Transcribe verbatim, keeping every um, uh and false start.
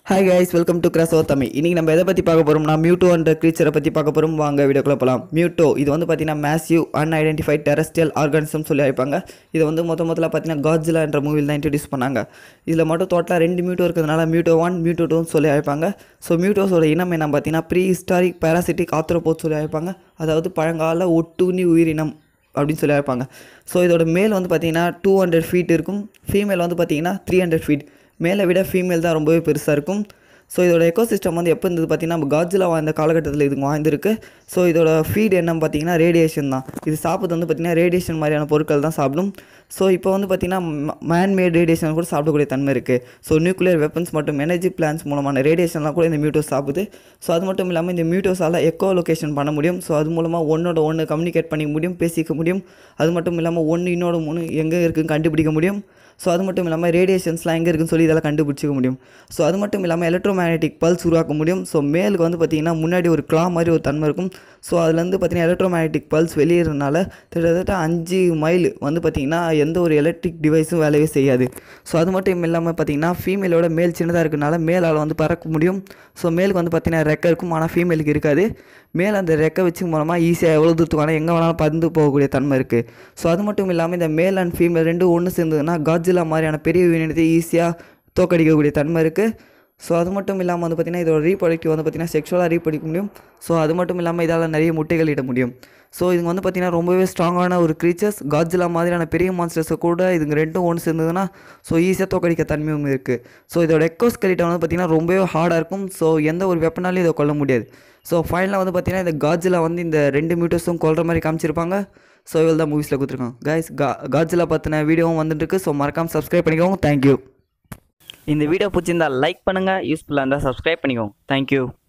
Hi guys, welcome to Crash Tamil. இன்னைக்கு நம்ம எதை பத்தி பார்க்க போறோம்னா மியூட்டோ என்ற creature பத்தி பார்க்க போறோம். வாங்க வீடியோக்குள்ள போலாம். மியூட்டோ இது வந்து பாத்தீங்கன்னா massive unidentified terrestrial organism சொல்லி அழைப்பாங்க. இது வந்து மொத்த மொத்தல பாத்தீங்கன்னா Godzilla என்ற மூவில தான் இன்ட்ரோ듀ஸ் பண்ணாங்க. இதுல மட்டும் டோட்டலா ரெண்டு மியூட்டோ இருக்குதுனால மியூட்டோ ஒன் மியூட்டோ டூ சொல்லி அழைப்பாங்க. சோ மியூட்டோஸோட இனம் என்ன பாத்தீங்கன்னா prehistoric parasitic arthropods சொல்லி அழைப்பாங்க. அதாவது பழங்கால ஒட்டுண்ணி உயிரினம் அப்படினு சொல்லி அழைப்பாங்க. சோ இதோட மேல் வந்து பாத்தீங்கன்னா two hundred feet இருக்கும். ஃபீமேல் வந்து பாத்தீங்கன்னா three hundred feet. மேலே விட ஃபீமேல் தான் ரொம்பவே பெருசாக இருக்கும். ஸோ இதோட எக்கோசிஸ்டம் வந்து எப்போ இருந்தது பார்த்தீங்கன்னா நம்ம காட்ஜிலா வாழ்ந்த காலகட்டத்தில் இதுக்கு வாழ்ந்துருக்கு. ஸோ இதோட ஃபீட் என்னன்னு பார்த்தீங்கன்னா ரேடியேஷன் தான். இது சாப்பிட்றது வந்து பார்த்திங்கன்னா ரேடியேஷன் மாதிரியான பொருட்கள் தான் சாப்பிடும். ஸோ இப்போ வந்து பார்த்திங்கன்னா மேன்மேட் ரேடியேஷன் கூட சாப்பிடக்கூடிய தன்மை இருக்குது. ஸோ நியூக்ளியர் வெப்பன்ஸ் மற்றும் எனர்ஜி பிளான்ஸ் மூலமான ரேடியேஷன்லாம் கூட இந்த மியூட்டோஸ் சாப்பிடுது. ஸோ அது மட்டும் இல்லாமல் இந்த மியூட்டோஸால் எக்கோ லொகேஷன் பண்ண முடியும். ஸோ அது மூலமாக ஒன்றோட ஒன்று கம்யூனிகேட் பண்ணிக்க முடியும், பேசிக்க முடியும். அது மட்டும் இல்லாமல் ஒன்று இன்னொரு மூணு எங்கே இருக்குதுன்னு கண்டுபிடிக்க முடியும். ஸோ அது மட்டும் இல்லாமல் ரேடியேஷன்ஸ்லாம் எங்கே இருக்குன்னு சொல்லி இதெல்லாம் கண்டுபிடிச்சிக்க முடியும். ஸோ அது மட்டும் இல்லாமல் எலக்ட்ரோ மேக்னெட்டிக் பல்ஸ் உருவாக்க முடியும். ஸோ மேலுக்கு வந்து பார்த்திங்கன்னா முன்னாடி ஒரு கிளா மாதிரி ஒரு தன்மை இருக்கும். ஸோ அதுலேருந்து பார்த்திங்கன்னா எலக்ட்ரோ மேக்னெட்டிக் பல்ஸ் வெளியேறதுனால கிட்டத்தட்ட அஞ்சு மைல் வந்து பார்த்திங்கன்னா எந்த ஒரு எலக்ட்ரிக் டிவைஸும் வேலையே செய்யாது. ஸோ அது மட்டும் இல்லாமல் பார்த்திங்கன்னா ஃபீமேலோட மேல் சின்னதாக இருக்கிறனால மேலால் வந்து பறக்க முடியும். ஸோ மேலுக்கு வந்து பார்த்திங்கன்னா ரெக்கை இருக்கும், ஆனால் ஃபீமேலுக்கு இருக்காது. மேலே அந்த ரெக்கை வச்சு மூலமாக ஈஸியாக எவ்வளோ தூரத்துக்கு வேணால் எங்கே வேணாலும் பறந்து போகக்கூடிய தன்மை இருக்குது. ஸோ அது மட்டும் இல்லாமல் இந்த மேல் அண்ட் ஃபீமேல் ரெண்டும் ஒன்று சேர்ந்ததுன்னா காட்ஜிலா மாதிரியான பெரிய உயிரினத்தை ஈஸியாக தோக்கடிக்கக்கூடிய தன்மை இருக்குது. ஸோ அது மட்டும் இல்லாமல் வந்து பார்த்திங்கன்னா இதோட ரீப்ரொடக்டிவ் வந்து பார்த்திங்கன்னா செக்ஷுவலாக ரீப்ரொடிக்க முடியும். ஸோ அது மட்டும் இல்லாமல் இதால் நிறைய முட்டைகள் இட முடியும். ஸோ இதுங்க வந்து பார்த்திங்கன்னா ரொம்பவே ஸ்ட்ராங்கான ஒரு க்ரீச்சர்ஸ். காட்ஜிலா மாதிரியான பெரிய மான்ஸ்டர்ஸை கூட இதுங்க ரெண்டும் ஒன்று சேர்ந்ததுன்னா ஸோ ஈஸியாக தோக்கடிக்க தன்மையும் இருக்குது. ஸோ இதோட எக்கோஸ்கெலிட்டன் வந்து பார்த்திங்கன்னா ரொம்பவே ஹார்டாக இருக்கும். ஸோ எந்த ஒரு வெப்பனாலையும் இதை கொல்ல முடியாது. ஸோ ஃபைனலாக வந்து பார்த்திங்கன்னா இந்த காட்ஜிலா வந்து இந்த ரெண்டு மியூட்டோஸும் கொல்ற மாதிரி காமிச்சிருப்பாங்க. ஸோ இவ்வளோ தான் மூவிஸில் கொடுத்துருக்காங்க. கைஸ் கா காட்ஜிலா பற்றின வீடியோவும் வந்துட்டுருக்கு. ஸோ மறக்காமல் சப்ஸ்கிரைப் பண்ணிக்கோங்க. தேங்க்யூ. இந்த வீடியோ பிடிச்சிருந்தால் லைக் பண்ணுங்கள், யூஸ்ஃபுல்லாக இருந்தால் சப்ஸ்கிரைப் பண்ணிக்கோங்க. தேங்க்யூ.